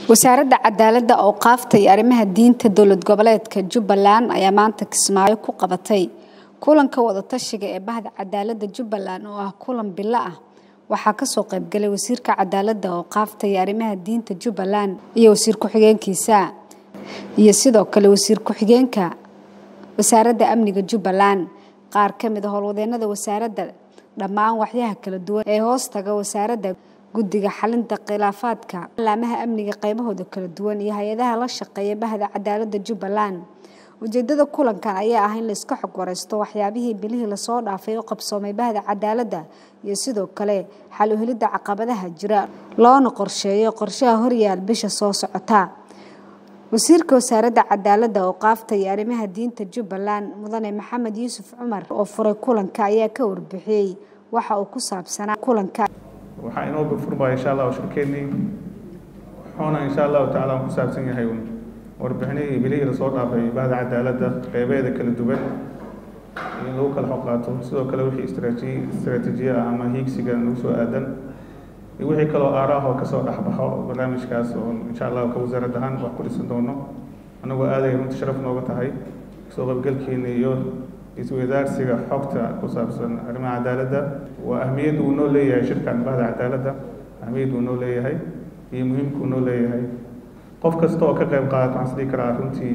wasaaradda cadaaladda oo qaaftay arrimaha diinta dowlad goboleedka Jubbaland ayaa maanta Kismaayo ku qabatay kulanka wada tashiga ee bahda cadaaladda Jubbaland oo ah kulan bilo ah waxaa ka soo qayb galay wasiirka cadaaladda oo qaaftay arrimaha diinta Jubbaland iyo wasiir ku-xigeenkiisa iyo sidoo kale wasiir ku-xigeenka wasaaradda amniga Jubbaland qaar ka mid ah howlwadeennada wasaaradda dhammaan waxyaha kala duwan ee hoos taga wasaaradda guddiga xalinta khilaafaadka laamaha amniga qaybahooda kala duwan iyo hay'adaha la shaqeeya bahda cadaaladda Jubbaland ujeedada kulankan ayaa ah in la iska xog wareysto waxyaabihii bilihii la soo dhaafay oo qabsoomay bahda cadaaladda iyo sidoo kale xal u helidda caqabadaha jira loona qorsheeyo qorshaha horyaal bisha soo socota wasiirka wasaaradda cadaaladda oo qaaftay arrimaha diinta Jubbaland mudane Maxamed Yuusuf Cumar oo furay kulanka ayaa ka warbixiyay waxa uu ku saabsanaa kulanka waxaa inoo furmaya insha Allah shirkeennii waxaana insha Allah taala ku saabsan yahay warbixinii bilihii la soo dhaafay bahda cadaaladda qaybaheeda kala duwan in lagu kala xoqaato sidoo kale wixii istiraatiijiya ama hiigsiga lagu soo aadan iyo wixii kale oo aaraah oo ka soo dhaxbaxo barnaamijkaas oo insha Allah ka wasaaradda ahaan wax ku dhisan doono anagu aaday runtii sharaf nooga tahay soo qaybgalkeena iyo isweydaarsiga xogta ku saabsan arrimaha cadaaladda waa ahmiyad uu noo leeyahay shirkan bahda cadaaladda ahmiyad uu noo leeyahay iyo muhiimku uu noo leeyahay qof kasta oo ka qayb qaata waxaan isdhihi karaa runtii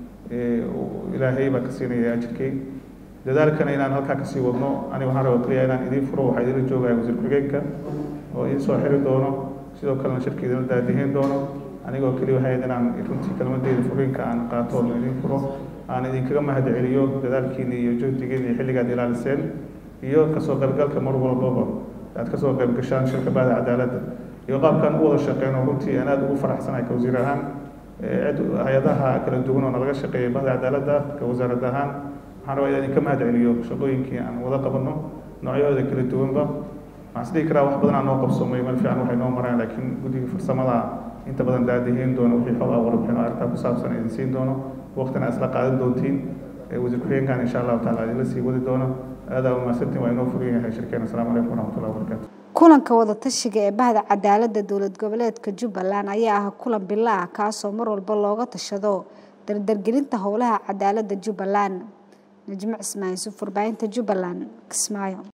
ilaahay baa ka siinaya ajirkay dadaalkana inaan halkaa kasii wadno aniga waxaan rabaa kaliya inaan idiin furo waxaa idinla joogaya wasiir ku-xigeenka oo idin soo xiri doono sidoo kalena shirka idinla daadihin doono anigoo keliya waxay inaan runtii kelmadeeda furiinka aan qaato oo idin furo aan idinkaga mahad celiyo dadaalkiina iyo joogtigiina iyo xilligaad ilaaliseen iyo kasoo qaybgalka mar walbaba aad kasoo qayb gashaan shirka bahda cadaaladda iyo qaabkan u wada shaqeyno runtii aan aad ugu faraxsanahay ka wasiir ahaan hay-adaha kala duwan oo nalaga shaqeeyay bahda cadaaladda ka wasaarad ahaan waxaan rabaa inaan idinka mahad celiyo shaqooyinkii aan wada qabanno noocyahooda kala duwanba waxaan isdhihi karaa wax badan aan noo qabsoomay meel fiican waxay noo maraan laakiin guddiga farsamada inta badan daadihiin doono wixii xog warbixin arrintaa ku saabsan idin siin doono waqtina isla qaadan doontiin wasiir ku-xigeenkan insha Allah taala idinla sii wadi doono aad u mahadsantiin waa inoo furan yahay shirkeena assalaamu calaykum waraxmatullahi wabarakaatu kulanka wada tashiga ee bahda cadaaladda dowlad goboleedka Jubbaland ayaa ah kulan bilo ah kaasoo mar walba looga tashado dardargelinta howlaha cadaaladda Jubbaland Najma Ismaaciil Furbaynta Jubbaland Kismaayo